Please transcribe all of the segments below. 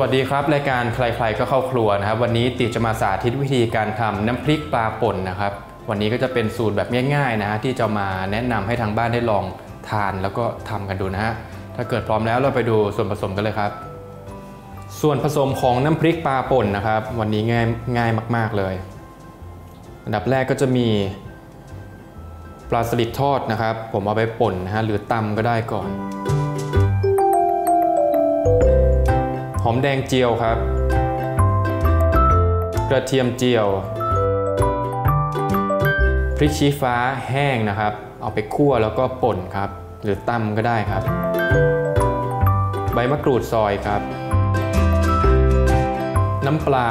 วัสดีครับรายการใครๆก็เข้าครัวนะครับวันนี้ติจะมาสาธิตวิธีการทำน้ำพริกปลาป่นนะครับวันนี้ก็จะเป็นสูตรแบบง่ายๆนะฮะที่จะมาแนะนำให้ทางบ้านได้ลองทานแล้วก็ทำกันดูนะฮะถ้าเกิดพร้อมแล้วเราไปดูส่วนผสมกันเลยครับส่วนผสมของน้ำพริกปลาป่นนะครับวันนี้ง่ายมากๆเลยอันดับแรกก็จะมีปลาสลิดทอดนะครับผมเอาไปป่นนะฮะหรือตำก็ได้ก่อนหอมแดงเจียวครับกระเทียมเจียวพริกชี้ฟ้าแห้งนะครับเอาไปคั่วแล้วก็ป่นครับหรือตำก็ได้ครับใบมะกรูดซอยครับน้ำปลา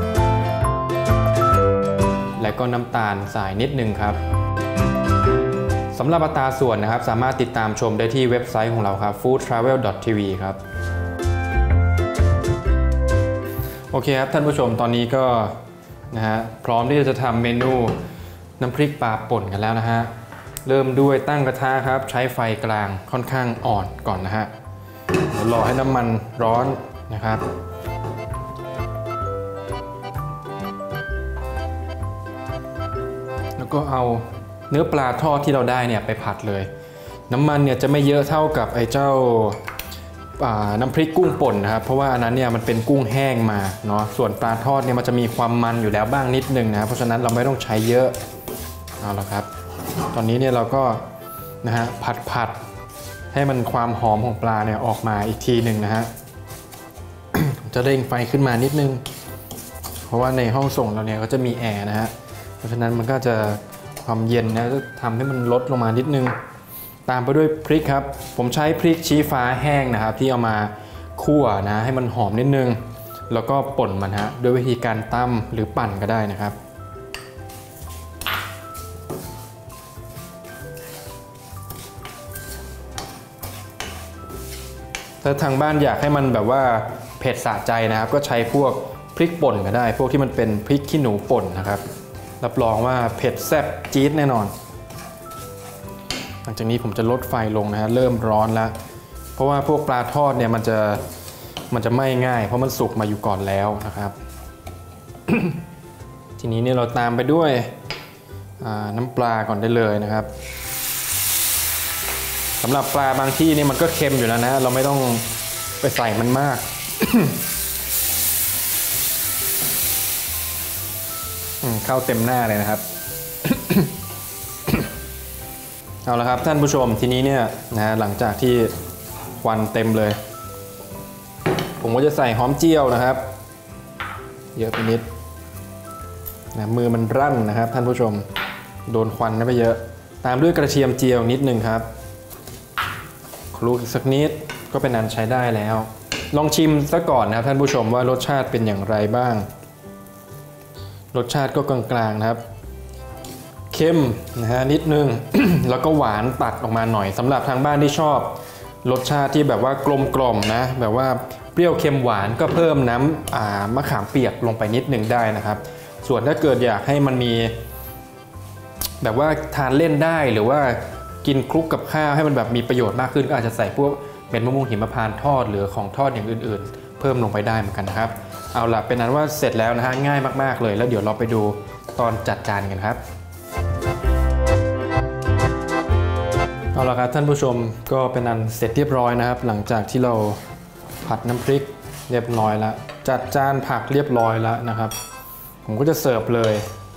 และก็น้ำตาลสายนิดนึงครับสำหรับอัตราส่วนนะครับสามารถติดตามชมได้ที่เว็บไซต์ของเราครับ foodtravel.tv ครับโอเคครับท่านผู้ชมตอนนี้ก็นะฮะพร้อมที่จะทำเมนูน้ำพริกปลาป่นกันแล้วนะฮะเริ่มด้วยตั้งกระทะครับใช้ไฟกลางค่อนข้างอ่อนก่อนนะฮะรอให้น้ำมันร้อนนะครับแล้วก็เอาเนื้อปลาทอดที่เราได้เนี่ยไปผัดเลยน้ำมันเนี่ยจะไม่เยอะเท่ากับไอ้เจ้าน้ำพริกกุ้งป่นนะครับเพราะว่าอันนั้นเนี่ยมันเป็นกุ้งแห้งมาเนาะส่วนปลาทอดเนี่ยมันจะมีความมันอยู่แล้วบ้างนิดนึงนะเพราะฉะนั้นเราไม่ต้องใช้เยอะเอาละครับตอนนี้เนี่ยเราก็นะฮะผัดให้มันความหอมของปลาเนี่ยออกมาอีกทีหนึ่งนะฮะ จะเร่งไฟขึ้นมานิดนึงเพราะว่าในห้องส่งเราเนี่ยก็จะมีแอร์นะฮะเพราะฉะนั้นมันก็จะความเย็นนะจะทำให้มันลดลงมานิดนึงตามไปด้วยพริกครับผมใช้พริกชี้ฟ้าแห้งนะครับที่เอามาคั่วนะให้มันหอมนิดนึงแล้วก็ป่นมันฮะด้วยวิธีการตำหรือปั่นก็ได้นะครับถ้าทางบ้านอยากให้มันแบบว่าเผ็ดสะใจนะครับก็ใช้พวกพริกป่นก็ได้พวกที่มันเป็นพริกขี้หนูป่นนะครับรับรองว่าเผ็ดแซ่บจี๊ดแน่นอนหลังจากนี้ผมจะลดไฟลงนะฮะเริ่มร้อนแล้วเพราะว่าพวกปลาทอดเนี่ยมันจะไหม้ง่ายเพราะมันสุกมาอยู่ก่อนแล้วนะครับ ทีนี้เนี่ยเราตามไปด้วยน้ำปลาก่อนได้เลยนะครับสำหรับปลาบางที่นี่มันก็เค็มอยู่แล้วนะเราไม่ต้องไปใส่มันมาก เข้าเต็มหน้าเลยนะครับ เอาละครับท่านผู้ชมทีนี้เนี่ยนะหลังจากที่ควันเต็มเลยผมก็จะใส่หอมเจียวนะครับเยอะไปนิดนะมือมันรั่นนะครับท่านผู้ชมโดนควันไปเยอะตามด้วยกระเทียมเจียวนิดนึงครับคลุกอีกสักนิดก็เป็นอันใช้ได้แล้วลองชิมซะก่อนนะท่านผู้ชมว่ารสชาติเป็นอย่างไรบ้างรสชาติก็กลางๆนะครับเค็มนะฮะนิดนึง แล้วก็หวานตัดออกมาหน่อยสำหรับทางบ้านที่ชอบรสชาติที่แบบว่ากลมกล่อมนะแบบว่าเปรี้ยวเค็มหวานก็เพิ่มน้ำมะขามเปียกลงไปนิดนึงได้นะครับส่วนถ้าเกิดอยากให้มันมีแบบว่าทานเล่นได้หรือว่ากินคลุกกับข้าวให้มันแบบมีประโยชน์มากขึ้นก็อาจจะใส่พวกเม็ดมะม่วงหิมพานต์ทอดหรือของทอดอย่างอื่นๆเพิ่มลงไปได้เหมือนกันนะครับเอาล่ะเป็นนั้นว่าเสร็จแล้วนะฮะง่ายมากๆเลยแล้วเดี๋ยวเราไปดูตอนจัดจานกันครับเอาละครับท่านผู้ชมก็เป็นอันเสร็จเรียบร้อยนะครับหลังจากที่เราผัดน้ำพริกเรียบร้อยแล้วจัดจานผักเรียบร้อยแล้วนะครับผมก็จะเสิร์ฟเลย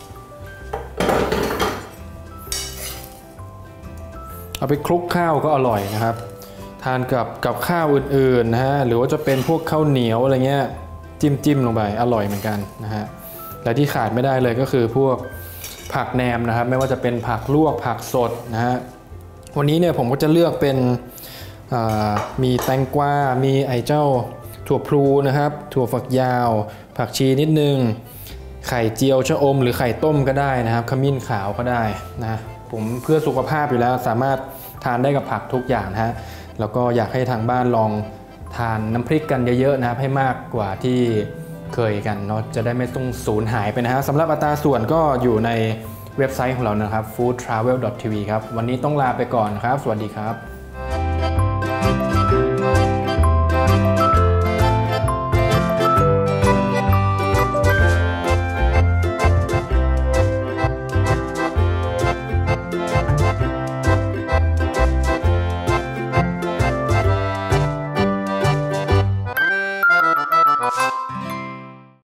เอาไปคลุกข้าวก็อร่อยนะครับทานกับข้าวอื่นๆนะฮะหรือว่าจะเป็นพวกข้าวเหนียวอะไรเงี้ยจิ้มลงไปอร่อยเหมือนกันนะฮะและที่ขาดไม่ได้เลยก็คือพวกผักแหนมนะครับไม่ว่าจะเป็นผักลวกผักสดนะฮะวันนี้เนี่ยผมก็จะเลือกเป็นมีแตงกวามีไอเจ้าถั่วพลูนะครับถั่วฝักยาวผักชีนิดนึงไข่เจียวชะอมหรือไข่ต้มก็ได้นะครับขมิ้นขาวก็ได้นะผมเพื่อสุขภาพอยู่แล้วสามารถทานได้กับผักทุกอย่างนะฮะแล้วก็อยากให้ทางบ้านลองทานน้ำพริกกันเยอะๆนะครับให้มากกว่าที่เคยกันเนาะจะได้ไม่ต้องสูญหายไปนะฮะสำหรับอัตราส่วนก็อยู่ในเว็บไซต์ของเรานะครับ foodtravel.tv ครับวันนี้ต้องลาไปก่อนครับสวัสดีครับ